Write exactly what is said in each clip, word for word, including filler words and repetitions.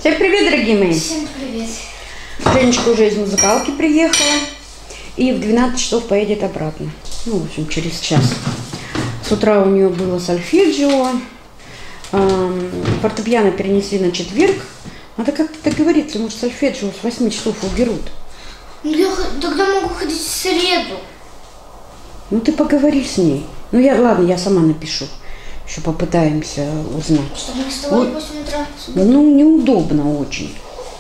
Всем привет, дорогие мои! Всем привет! Женечка уже из музыкалки приехала и в двенадцать часов поедет обратно. Ну, в общем, через час. С утра у нее было сольфеджио, эм, фортепиано перенесли на четверг. Надо как-то договориться, может, сольфеджио с восьми часов уберут. Ну, я тогда могу ходить в среду. Ну, ты поговори с ней. Ну, я, ладно, я сама напишу. Еще попытаемся узнать. Чтобы не вставать в восемь утра. Ну, неудобно очень.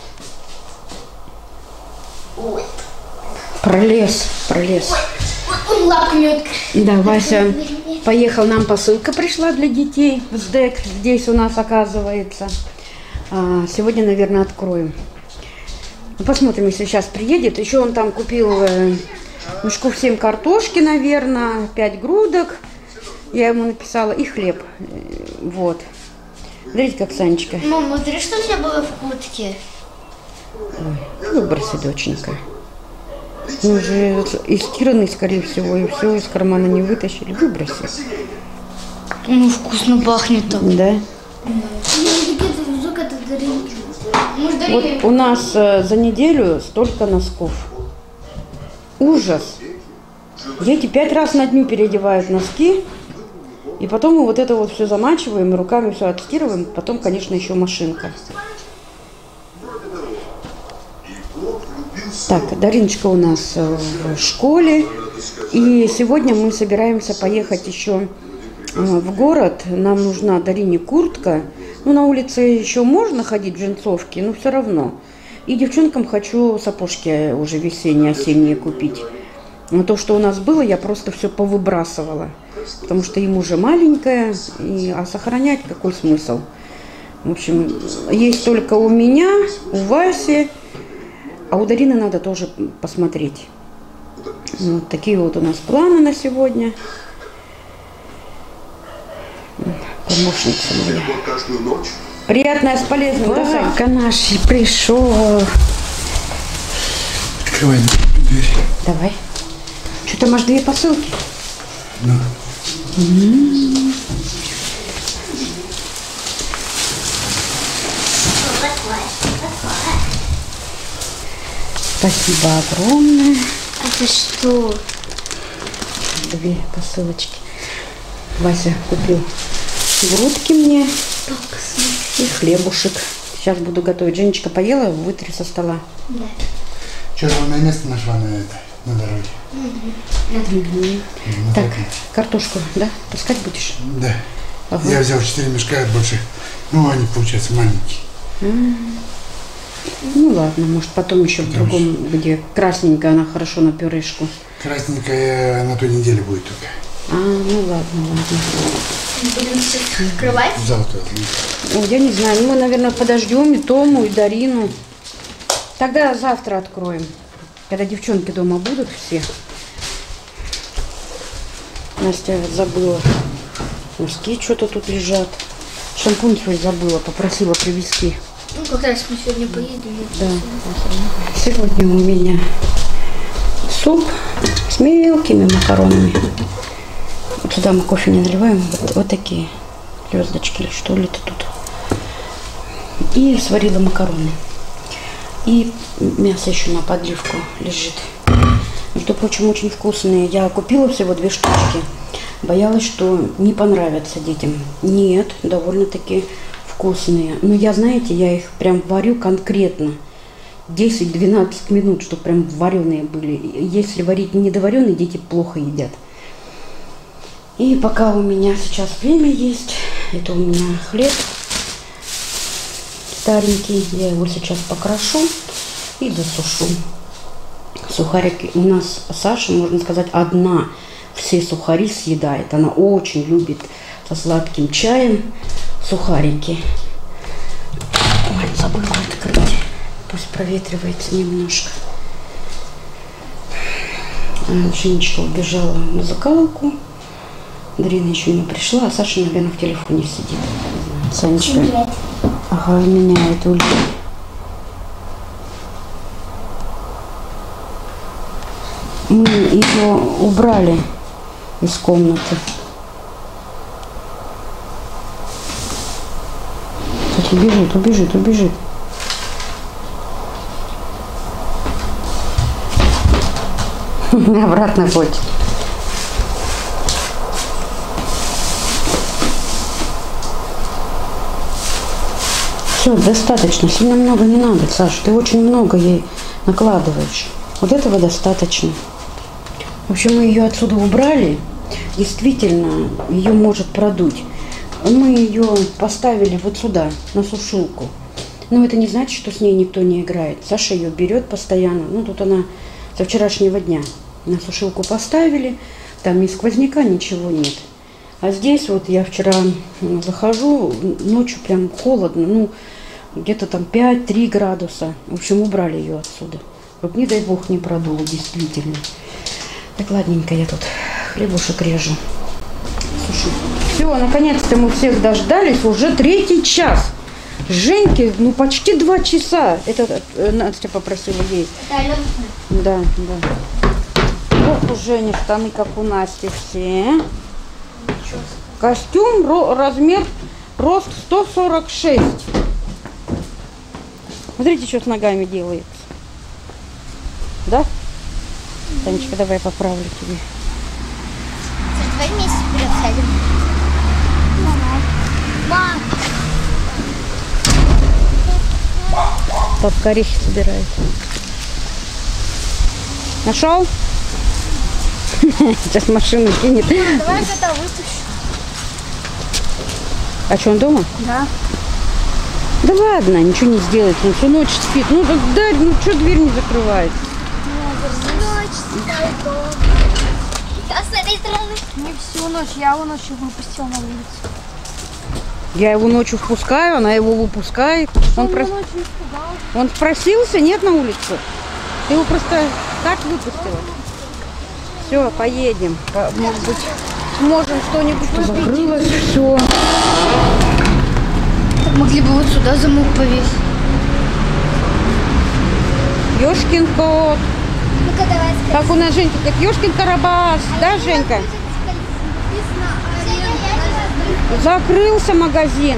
Ой. Пролез, пролез. Ой, он лапками открыл. Да, Вася поехал, нам посылка пришла для детей в СДЭК. Здесь у нас, оказывается. А, сегодня, наверное, откроем. Ну, посмотрим, если сейчас приедет. Еще он там купил э, мешков семь картошки, наверное, пять грудок. Я ему написала и хлеб. Вот. Смотрите, как Санечка. Мам, смотри, что у тебя было в куртке. Ой, выброси, доченька. Мы же истиранный, скорее всего, и все из кармана не вытащили. Выброси. Ну, вкусно пахнет так. Да? Вот у нас э, за неделю столько носков. Ужас. Дети пять раз на дню переодевают носки. И потом мы вот это вот все замачиваем, и руками все отстирываем. Потом, конечно, еще машинка. Так, Дариночка у нас в школе. И сегодня мы собираемся поехать еще в город. Нам нужна Дарине куртка. Ну, на улице еще можно ходить в джинсовке, но все равно. И девчонкам хочу сапожки уже весенние, осенние купить. Но то, что у нас было, я просто все повыбрасывала. Потому что им уже маленькая, и, а сохранять какой смысл? В общем, есть только у меня, у Васи, а у Дарины надо тоже посмотреть. Вот такие вот у нас планы на сегодня. Помощница моя. Приятная с полезным, да, Сань? Канаши пришел. Открывай дверь. Давай. Что там, аж две посылки? Ну. М-м-м. Спасибо огромное. Это что? Две посылочки. Вася купил грудки мне и хлебушек. Сейчас буду готовить. Женечка поела, вытри со стола. Да. Черное место нашла на это, на дороге. Угу. Угу. На Так, тропе. картошку, да? Таскать будешь? Да. Ага. Я взял четыре мешка больше. Ну, они, получается, маленькие. М-м. Ну ладно, может потом еще в Потом другом, где красненькая, она хорошо на пюрешку. Красненькая на той неделе будет только. А, ну ладно, ладно. Будем сейчас открывать? Завтра. Ой, я не знаю, ну, мы, наверное, подождем и Тому, и Дарину. Тогда завтра откроем, когда девчонки дома будут все. Настя забыла. Носки что-то тут лежат. Шампунь свой забыла, попросила привезти. Ну, как раз мы сегодня поедем. Да. Сегодня у меня суп с мелкими макаронами. Вот сюда мы кофе не наливаем. Вот, вот такие звездочки, или что ли это тут. И сварила макароны. И мясо еще на подливку лежит. Между прочим, очень вкусные. Я купила всего две штучки. Боялась, что не понравятся детям. Нет, довольно-таки вкусные. Но я, знаете, я их прям варю конкретно. десять-двенадцать минут, чтобы прям вареные были. Если варить недовареные, дети плохо едят. И пока у меня сейчас время есть, это у меня хлеб старенький. Я его сейчас покрошу и засушу. Сухарики. У нас Саша, можно сказать, одна все сухари съедает. Она очень любит со сладким чаем сухарики. Ой, забыла открыть. Пусть проветривается немножко. Женечка убежала в музыкалку. Дарина еще не пришла, а Саша, наверное, в телефоне сидит. Санечка. Ага, меняет ульи. Мы ее убрали из комнаты. Кстати, убежит, убежит, убежит. Обратно путь. Все, достаточно. Сильно много не надо, Саша. Ты очень много ей накладываешь. Вот этого достаточно. В общем, мы ее отсюда убрали. Действительно, ее может продуть. Мы ее поставили вот сюда, на сушилку. Но это не значит, что с ней никто не играет. Саша ее берет постоянно. Ну, тут она со вчерашнего дня. На сушилку поставили. Там ни сквозняка, ничего нет. А здесь вот я вчера захожу, ночью прям холодно. Ну, где-то там пять-три градуса. В общем, убрали ее отсюда. Вот не дай бог не продуло, действительно. Так, ладненько, я тут хлебушек режу. Слушай, все, наконец-то мы всех дождались. Уже третий час. Женьке, ну, почти два часа. Это Настя попросила ей. Да, да. Вот у Жени штаны, как у Насти все. Костюм, ро, размер, рост сто сорок шесть. Смотрите, что с ногами делается. Да? Танечка, давай я поправлю тебе. Давай вместе вперед сядем. Мам. Папка орехи собирает. Нашел? Сейчас машину кинет. Давай я кота выпущу. А что, он дома? Да. Да ладно, ничего не сделает. Он всю ночь спит. Ну, да, да, ну что дверь не закрывается? А с этой стороны? Не всю ночь, я его ночью выпустила на улицу. Я его ночью впускаю, она его выпускает. Он, прос... он спросился, нет, на улицу? Ты его просто так выпустила? Все, поедем. По... Может быть, сможем что-нибудь. Закрылось все. Могли бы вот сюда замок повесить. Ёшкин кот. Ну-ка, давай скажи. Как у нас Женька, как Ёшкин Карабас. Да, Женька? Закрылся магазин.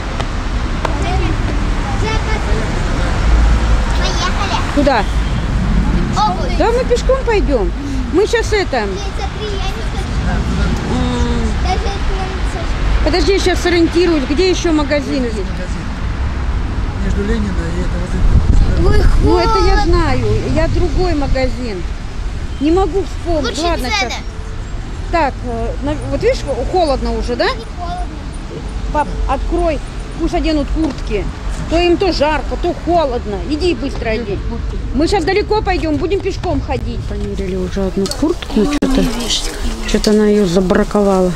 Поехали. Куда? Обувь. Да, мы пешком пойдем. Мы сейчас это... Смотри, я не хочу. Даже если нам Подожди, я сейчас сориентируюсь. Где еще магазин есть? Между Ленина и это вот это. Ну, это я знаю. Я другой магазин. Не могу вспомнить. Лучше Ладно, без сейчас. это. Так, э, на- вот видишь, холодно уже, да? Не холодно. Пап, открой. Пусть оденут куртки. То им то жарко, то холодно. Иди быстро одень. Мы сейчас далеко пойдем, будем пешком ходить. Померили уже одну куртку, но что-то что-то она ее забраковала.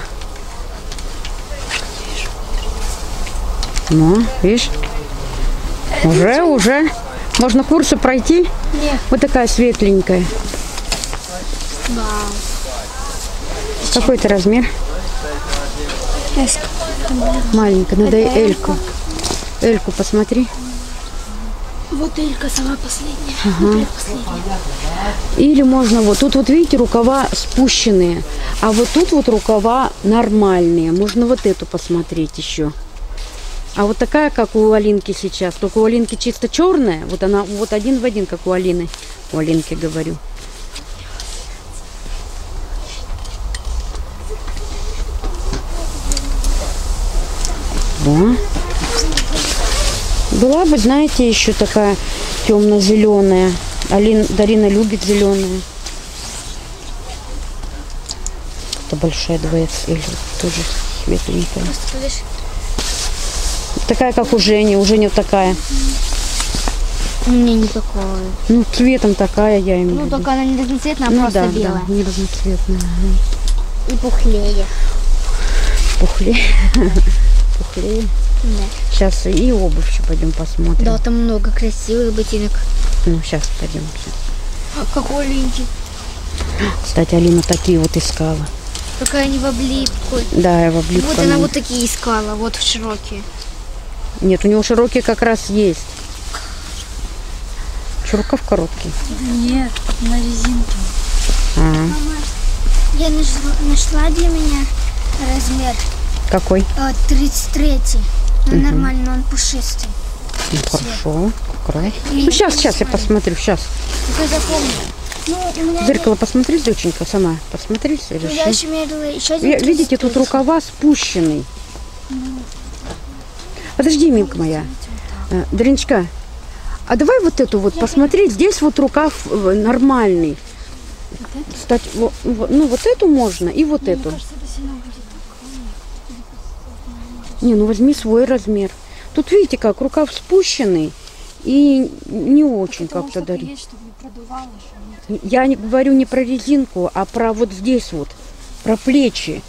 Ну, видишь? Уже, уже. Можно курсы пройти? Нет. Вот такая светленькая. Вау. Какой это размер? Эска. Маленькая, надо Эльку. Эльку посмотри. Вот Элька самая последняя. Ага. Последняя. Или можно вот тут вот видите рукава спущенные, а вот тут вот рукава нормальные. Можно вот эту посмотреть еще. А вот такая, как у Алинки сейчас. Только у Алинки чисто черная. Вот она вот один в один, как у Алины. У Алинки говорю. Да. Была бы, знаете, еще такая темно-зеленая. Алина, Дарина любит зеленую. Это большая два икс эль, тоже светленькая. Такая, как у Жени. У Жени такая. У меня не такое. Ну, цветом такая, я имею в Ну, виду. только она не разноцветная, а Ну просто да, белая. да, не разноцветная. Ага. И пухлее. Пухлее. Пухлее. Да. Сейчас и обувь еще пойдем посмотрим. Да, там много красивых ботинок. Ну, сейчас пойдем. Как у Алинки. Кстати, Алина такие вот искала. Только они в облипку. Да, я в облипку. Вот она вот такие искала, вот широкие. Нет, у него широкие как раз есть. Что, рукав короткий? Нет, на резинке. Ага. Я нашла, нашла для меня размер Какой? э, тридцать третий. Ну, нормально, он пушистый. Ну, хорошо. Край. И Ну, сейчас, не сейчас я смотри. посмотрю. Сейчас. Только запомни. Ну, у меня В зеркало посмотри, доченька, сама. Посмотри, я реши. еще мерила еще один. Ви- Видите, тут рукава спущенный. Подожди, Милка моя. Э, Дариночка, а давай вот эту вот посмотреть. Здесь вот рукав э, нормальный. Кстати, во- во- ну вот эту можно и вот эту. Не, ну возьми свой размер. Тут видите как, рукав спущенный и не очень как-то Дарин. Чтобы не продувало, чтобы не- Я не говорю не про резинку, а про вот здесь вот, про плечи.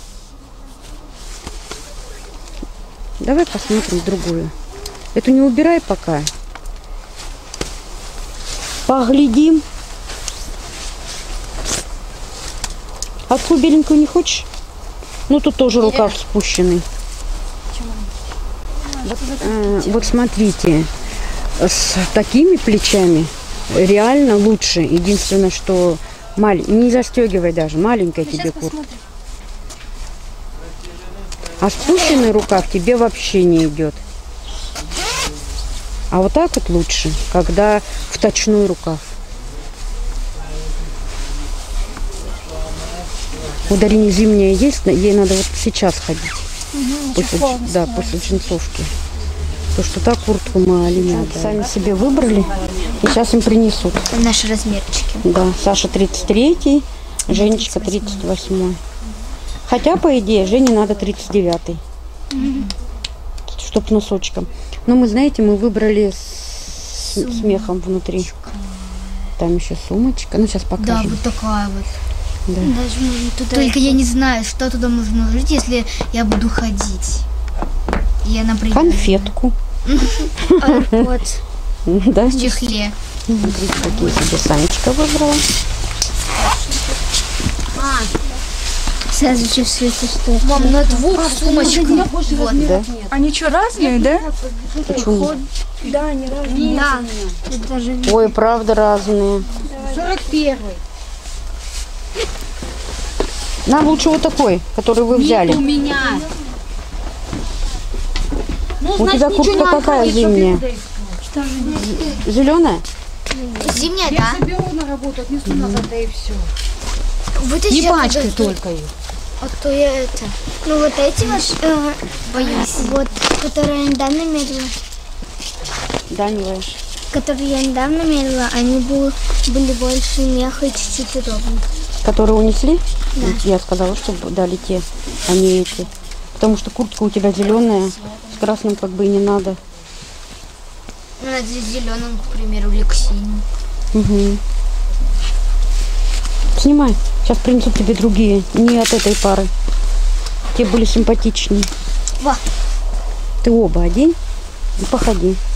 Давай посмотрим другую. Эту не убирай пока. Поглядим. А ту беленькую не хочешь? Ну тут тоже рукав спущенный. Вот, э, вот смотрите, с такими плечами реально лучше. Единственное, что маль... не застегивай даже, маленькая тебе куртка. А спущенный рукав тебе вообще не идет. А вот так вот лучше, когда вточной рукав. У Дарини зимняя есть, ей надо вот сейчас ходить. После, да, после джинсовки. Потому что так куртку мы оленя сами себе выбрали. И сейчас им принесут. Наши размерчики. Да, Саша тридцать третий, Женечка тридцать восьмой. Хотя, по идее, Жене надо тридцать девятый. Чтоб носочком. Но мы, знаете, мы выбрали с, с мехом внутри. Там еще сумочка. Ну, сейчас Да, покажем. вот такая вот. Да. Даже можно туда. Только я не знаю, что туда можно ложить, если я буду ходить. Я, например, Конфетку. Вот. Да? в чехле. Смотрите, какие себе Санечка выбрала. Сразу чувствуется, что... Мам, на двух сумочках. Вот. Да? Они что, разные, да? Почему? Да, это даже... Ой, правда разные. сорок первый. Нам лучше вот такой, который вы взяли. У меня. У тебя куртка какая зимняя? Зеленая? Зимняя, да? Заберу на работу, отнесу назад, да и все. Вот эти Не я пачкай подожду. только их. А то я это... Ну, вот эти вот... э, Боюсь. вот, которые я недавно мерила. Да, милая. Которые я недавно мерила, они был, были больше меха и чуть-чуть удобнее. Которые унесли? Вот я сказала, чтобы дали те, а не эти. Потому что куртка у тебя зеленая, с красным как бы и не надо. Ну, надо зеленым, к примеру, или к синему. Угу. Снимай. Сейчас принесут тебе другие. Не от этой пары. Те были симпатичнее. Во. Ты оба одень и походи.